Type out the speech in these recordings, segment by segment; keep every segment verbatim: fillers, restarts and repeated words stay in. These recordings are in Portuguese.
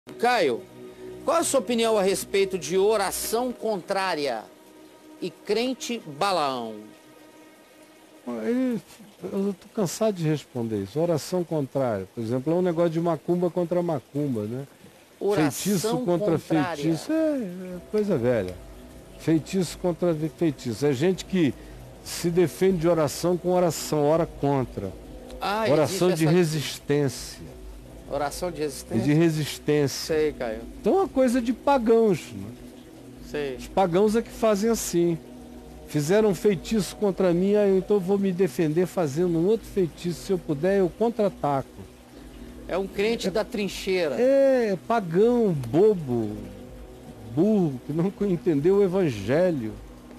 Caio, qual a sua opinião a respeito de oração contrária e crente Balaão? Ele, eu estou cansado de responder isso. Oração contrária, por exemplo, é um negócio de macumba contra macumba, né? Oração feitiço contra contrária. feitiço, é, é coisa velha. Feitiço contra feitiço. É gente que se defende de oração com oração, ora contra. Ah, oração de essa... resistência. Oração de resistência? De resistência. Sei, Caio. Então é uma coisa de pagãos. Né? Sei. Os pagãos é que fazem assim. Fizeram um feitiço contra mim, aí então eu vou me defender fazendo um outro feitiço. Se eu puder, eu contra-ataco. É um crente é, da trincheira. É, pagão, bobo, burro, que não entendeu o evangelho.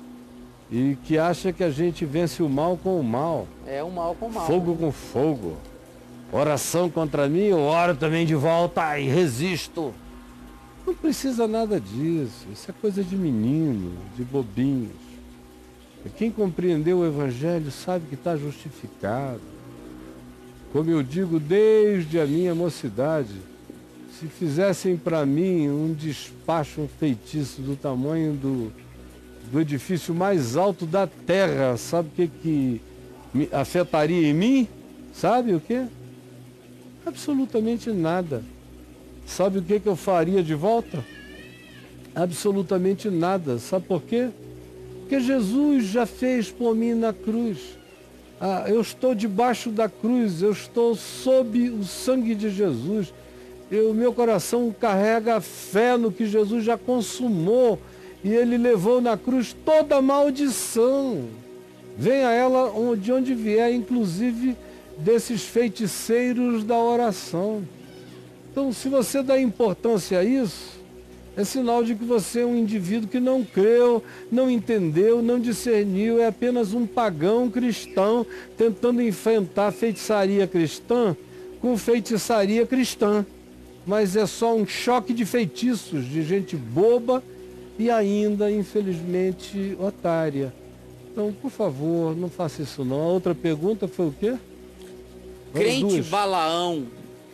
E que acha que a gente vence o mal com o mal. É o mal com o mal. Fogo com fogo. Oração contra mim, eu oro também de volta e resisto. Não precisa nada disso. Isso é coisa de menino, de bobinhos. E quem compreendeu o evangelho sabe que está justificado. Como eu digo desde a minha mocidade, se fizessem para mim um despacho, um feitiço do tamanho do, do edifício mais alto da terra, sabe o que, que me afetaria em mim? Sabe o que? Absolutamente nada. Sabe o que, que eu faria de volta? Absolutamente nada. Sabe por quê? Porque Jesus já fez por mim na cruz. Ah, eu estou debaixo da cruz, eu estou sob o sangue de Jesus. O meu coração carrega fé no que Jesus já consumou. E ele levou na cruz toda a maldição. Venha ela de onde vier, inclusive desses feiticeiros da oração. Então, se você dá importância a isso, é sinal de que você é um indivíduo que não creu, não entendeu, não discerniu, é apenas um pagão cristão tentando enfrentar a feitiçaria cristã com feitiçaria cristã. Mas é só um choque de feitiços, de gente boba e ainda, infelizmente, otária. Então, por favor, não faça isso não. A outra pergunta foi o quê? Crente Balaão.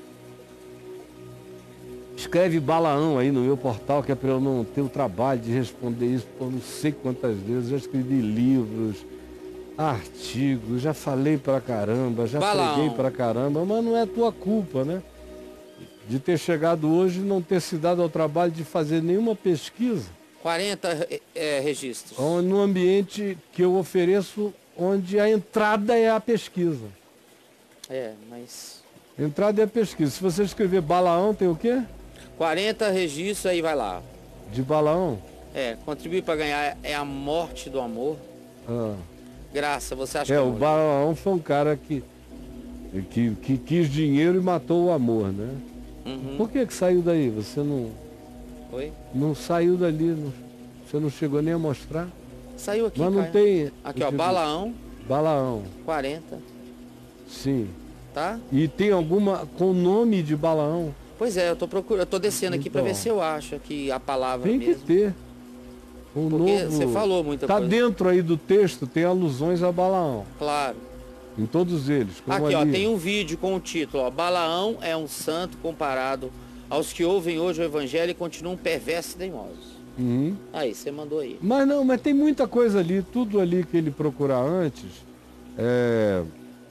Escreve Balaão aí no meu portal, que é para eu não ter o trabalho de responder isso por não sei quantas vezes. Já escrevi livros, artigos, já falei pra caramba, já Balaão. preguei pra caramba, mas não é tua culpa, né? De ter chegado hoje e não ter se dado ao trabalho de fazer nenhuma pesquisa. quarenta é, registros. No ambiente que eu ofereço, onde a entrada é a pesquisa. É, mas... Entrada é a pesquisa. Se você escrever Balaão, tem o quê? quarenta registros, aí vai lá. De Balaão? É, contribuir para ganhar é a morte do amor. Ah. Graça, você acha é, que... É, o Balaão foi um cara que, que, que quis dinheiro e matou o amor, né? Uhum. Por que que saiu daí? Você não... Oi? Não saiu dali, não, você não chegou nem a mostrar? Saiu aqui, mas não Caio. tem... Aqui, ó, Balaão. Balaão. quarenta. Sim. Tá? E tem alguma com o nome de Balaão? Pois é, eu tô procurando, eu tô descendo aqui então, para ver se eu acho aqui a palavra tem mesmo. que ter. Um Porque novo... você falou muita tá coisa. Tá dentro aí do texto, tem alusões a Balaão. Claro. Em todos eles. Como aqui, ali. ó, tem um vídeo com o título, ó, Balaão é um santo comparado aos que ouvem hoje o evangelho e continuam perversos e teimosos. Uhum. Aí, você mandou aí. Mas não, mas tem muita coisa ali, tudo ali que ele procurar antes. É...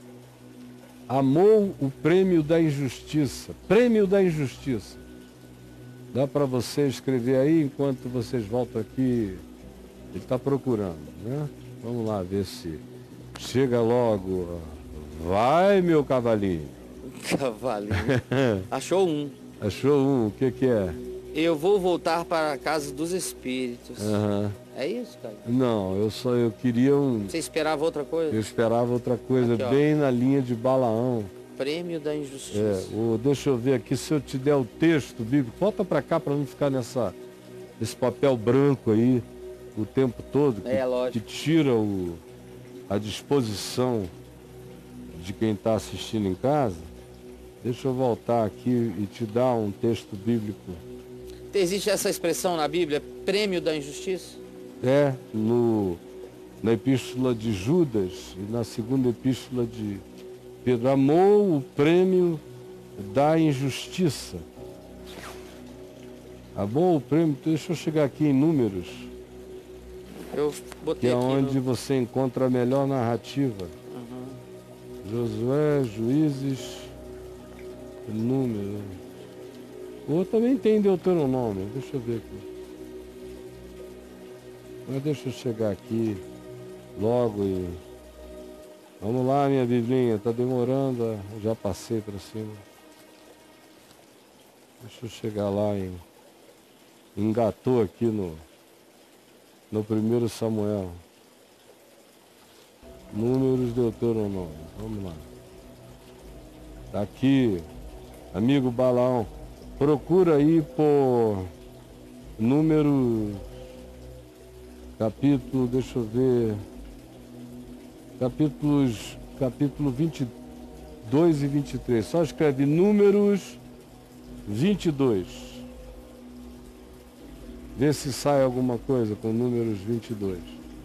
Amou o prêmio da injustiça. Prêmio da injustiça. Dá para você escrever aí enquanto vocês voltam aqui. Ele está procurando, né? Vamos lá ver se chega logo. Vai, meu cavalinho. Cavalinho. Achou um. Achou um. O que que é? Eu vou voltar para a casa dos espíritos. Uhum. É isso, cara? Não, eu só eu queria um... Você esperava outra coisa? Eu esperava outra coisa, aqui, bem na linha de Balaão. Prêmio da injustiça. É, o, deixa eu ver aqui se eu te der o texto bíblico. Volta para cá para não ficar nessa, nesse papel branco aí o tempo todo. Que, é, lógico. Que tira o, a disposição de quem está assistindo em casa. Deixa eu voltar aqui e te dar um texto bíblico. Existe essa expressão na Bíblia, prêmio da injustiça? É, no, na epístola de Judas e na segunda epístola de Pedro. Amou o prêmio da injustiça. Tá bom o prêmio? Deixa eu chegar aqui em números, Eu que botei é aqui onde no... você encontra a melhor narrativa. Uhum. Josué, Juízes, número. Ou também tem Deuteronômio, deixa eu ver aqui. Mas deixa eu chegar aqui logo e... Vamos lá, minha biblinha, tá demorando, eu já passei para cima. Deixa eu chegar lá em... Engatou aqui no... No primeiro Samuel. Números Deuteronômio, vamos lá. Tá aqui, amigo Balaão. Procura aí por número, capítulo, deixa eu ver, capítulos, capítulo vinte e dois e vinte e três. Só escreve números vinte e dois. Vê se sai alguma coisa com números vinte e dois.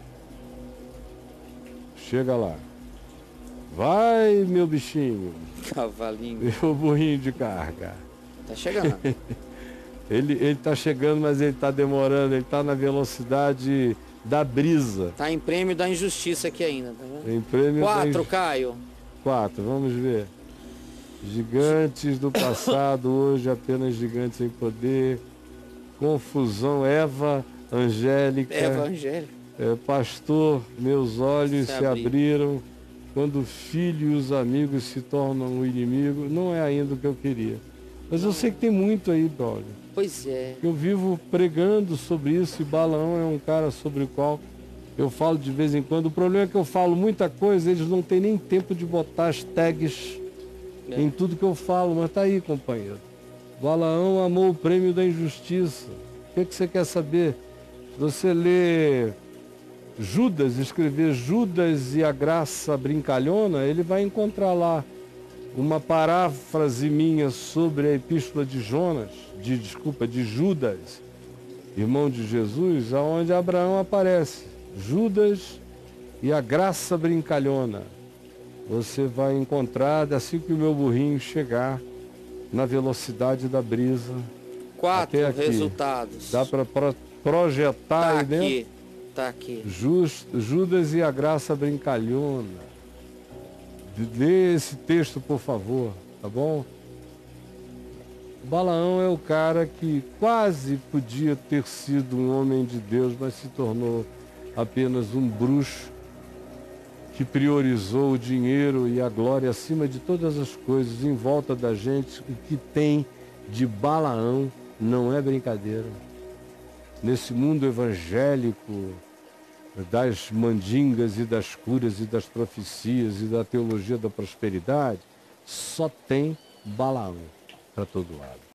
Chega lá. Vai, meu bichinho. Cavalinho. Meu burrinho de carga. Tá chegando. Ele, ele tá chegando, mas ele tá demorando. Ele tá na velocidade da brisa. Tá em prêmio da injustiça aqui ainda, tá vendo? Em prêmio Quatro, tem Caio. quatro, vamos ver. Gigantes do passado, hoje apenas gigantes em poder. Confusão, Eva, Angélica. Evangelho. É, pastor, meus olhos Se se, abrir. abriram quando o filho e os amigos se tornam o inimigo. Não é ainda o que eu queria. Mas eu sei que tem muito aí, brother. Pois é. Eu vivo pregando sobre isso e Balaão é um cara sobre o qual eu falo de vez em quando. O problema é que eu falo muita coisa, eles não têm nem tempo de botar as tags É. em tudo que eu falo, mas tá aí, companheiro. Balaão amou o prêmio da injustiça. O que, que você quer saber? Você lê Judas, escrever Judas e a graça brincalhona, ele vai encontrar lá uma paráfrase minha sobre a epístola de Jonas, de, desculpa, de Judas, irmão de Jesus, aonde Abraão aparece. Judas e a graça brincalhona. Você vai encontrar assim que o meu burrinho chegar na velocidade da brisa. Quatro Até aqui. resultados. Dá para pro, projetar Tá aí aqui. dentro? Tá aqui. Just, Judas e a graça brincalhona. Lê esse texto, por favor, tá bom? Balaão é o cara que quase podia ter sido um homem de Deus, mas se tornou apenas um bruxo que priorizou o dinheiro e a glória acima de todas as coisas em volta da gente. O que tem de Balaão não é brincadeira. Nesse mundo evangélico das mandingas e das curas e das profecias e da teologia da prosperidade, só tem Balaão para todo lado.